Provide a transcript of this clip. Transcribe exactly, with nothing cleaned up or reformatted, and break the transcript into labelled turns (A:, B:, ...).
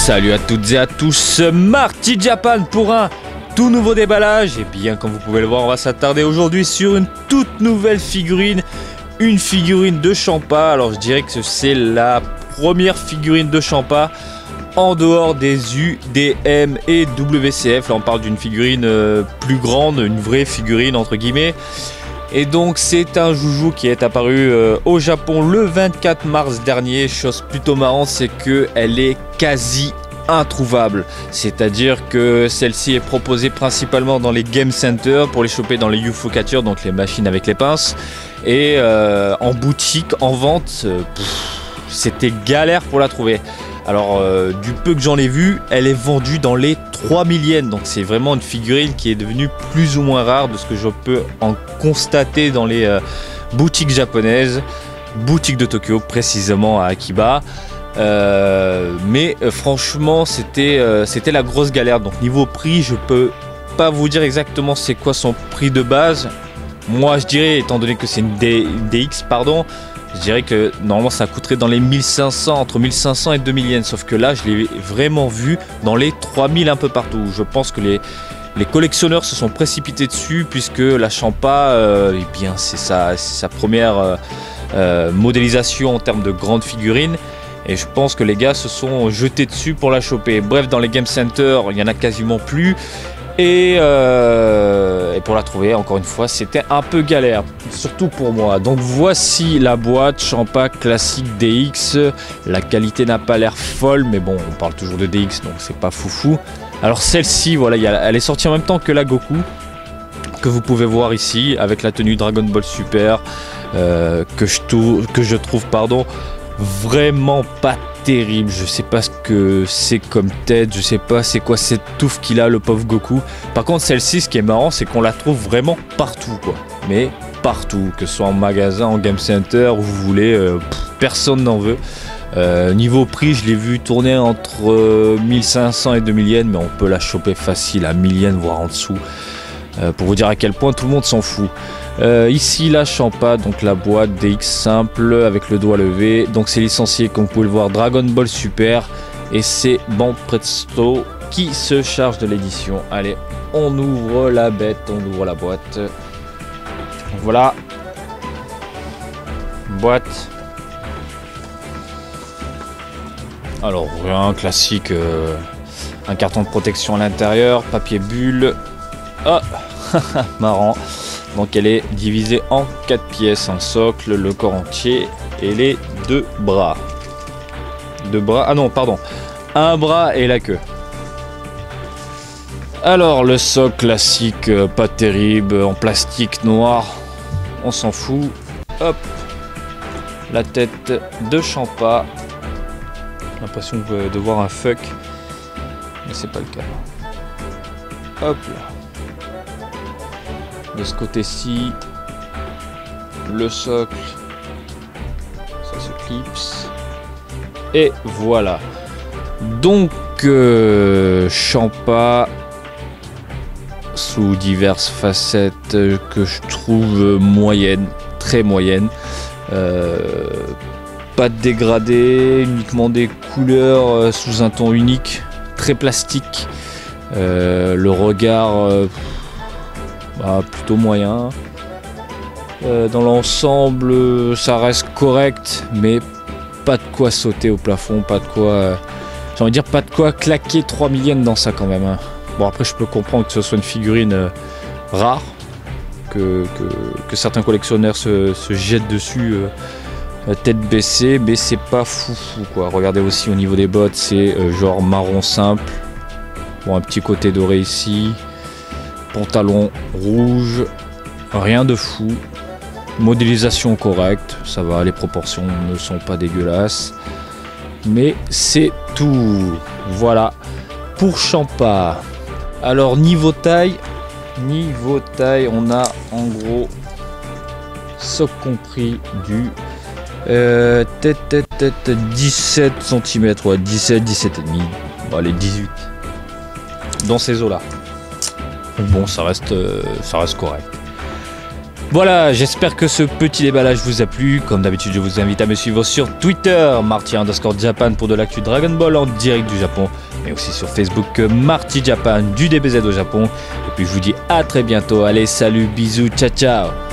A: Salut à toutes et à tous, Marty Japan pour un tout nouveau déballage. Et bien comme vous pouvez le voir, on va s'attarder aujourd'hui sur une toute nouvelle figurine. Une figurine de Champa. Alors je dirais que c'est la première figurine de Champa en dehors des U, D M et W C F. Là on parle d'une figurine euh, plus grande, une vraie figurine entre guillemets. Et donc c'est un joujou qui est apparu euh, au Japon le vingt-quatre mars dernier. Chose plutôt marrante, c'est qu'elle est quasi introuvable. C'est-à-dire que celle-ci est proposée principalement dans les game centers pour les choper dans les ufocatures, donc les machines avec les pinces. Et euh, en boutique, en vente, euh, c'était galère pour la trouver. Alors euh, du peu que j'en ai vu, elle est vendue dans les trois mille yens. Donc c'est vraiment une figurine qui est devenue plus ou moins rare de ce que je peux en constater dans les euh, boutiques japonaises. Boutique de Tokyo, précisément à Akiba. Euh, mais euh, franchement c'était euh, c'était la grosse galère. Donc niveau prix, je peux pas vous dire exactement c'est quoi son prix de base. Moi je dirais, étant donné que c'est une, une D X, pardon, je dirais que normalement ça coûterait dans les mille cinq cents, entre mille cinq cents et deux mille yens. Sauf que là je l'ai vraiment vu dans les trois mille un peu partout. Je pense que les, les collectionneurs se sont précipités dessus, puisque la Champa, euh, eh bien c'est sa, sa première euh, euh, modélisation en termes de grande figurine. Et je pense que les gars se sont jetés dessus pour la choper. Bref, dans les game centers, il n'y en a quasiment plus. Et, euh, et pour la trouver, encore une fois, c'était un peu galère. Surtout pour moi. Donc voici la boîte Champa classique D X. La qualité n'a pas l'air folle, mais bon, on parle toujours de D X, donc c'est pas foufou. Alors celle-ci, voilà, y a, elle est sortie en même temps que la Goku, que vous pouvez voir ici, avec la tenue Dragon Ball Super, euh, que, je que je trouve, pardon, vraiment pas terrible. Je sais pas ce que c'est comme tête, je sais pas c'est quoi cette touffe qu'il a, le pauvre Goku. Par contre celle-ci, ce qui est marrant, c'est qu'on la trouve vraiment partout quoi, mais partout, que ce soit en magasin, en game center, où vous voulez, euh, pff, personne n'en veut. Euh, niveau prix, je l'ai vu tourner entre euh, mille cinq cents et deux mille yens, mais on peut la choper facile à mille yens voire en dessous, euh, pour vous dire à quel point tout le monde s'en fout. Euh, ici la Champa, donc la boîte D X simple avec le doigt levé. Donc c'est licencié, comme vous pouvez le voir, Dragon Ball Super. Et c'est Banpresto qui se charge de l'édition. Allez, on ouvre la bête, on ouvre la boîte. Donc voilà. Boîte. Alors rien, classique. Euh, un carton de protection à l'intérieur, papier bulle. Ah, marrant. Donc elle est divisée en quatre pièces, un socle, le corps entier et les deux bras. Deux bras, ah non pardon, un bras et la queue. Alors le socle classique, euh, pas terrible, en plastique noir, on s'en fout. Hop, la tête de Champa. J'ai l'impression de voir un fuck, mais c'est pas le cas. Hop là. De ce côté-ci, le socle, ça se clipse, et voilà. Donc euh, Champa sous diverses facettes que je trouve moyennes, très moyennes. Euh, pas de dégradé, uniquement des couleurs sous un ton unique, très plastique. Euh, le regard. Euh, Bah, plutôt moyen. Euh, dans l'ensemble, ça reste correct, mais pas de quoi sauter au plafond, pas de quoi. Euh, j'ai envie de dire, pas de quoi claquer trois mille yens dans ça quand même. Hein. Bon, après, je peux comprendre que ce soit une figurine euh, rare, que, que, que certains collectionneurs se, se jettent dessus euh, tête baissée, mais c'est pas foufou quoi. Regardez aussi au niveau des bottes, c'est euh, genre marron simple. Bon, un petit côté doré ici. Pantalon rouge, rien de fou, modélisation correcte, ça va, les proportions ne sont pas dégueulasses, mais c'est tout. Voilà pour Champa. Alors niveau taille, niveau taille, on a en gros, socle compris, du euh, tête, tête, tête, dix-sept centimètres, ouais, dix-sept, dix-sept et demi, bon, allez dix-huit, dans ces eaux là. Bon, ça reste, euh, ça reste correct. Voilà, j'espère que ce petit déballage vous a plu. Comme d'habitude, je vous invite à me suivre sur Twitter, Marty underscore Japan pour de l'actu Dragon Ball en direct du Japon, mais aussi sur Facebook Marty Japan du D B Z au Japon. Et puis je vous dis à très bientôt. Allez, salut, bisous, ciao ciao.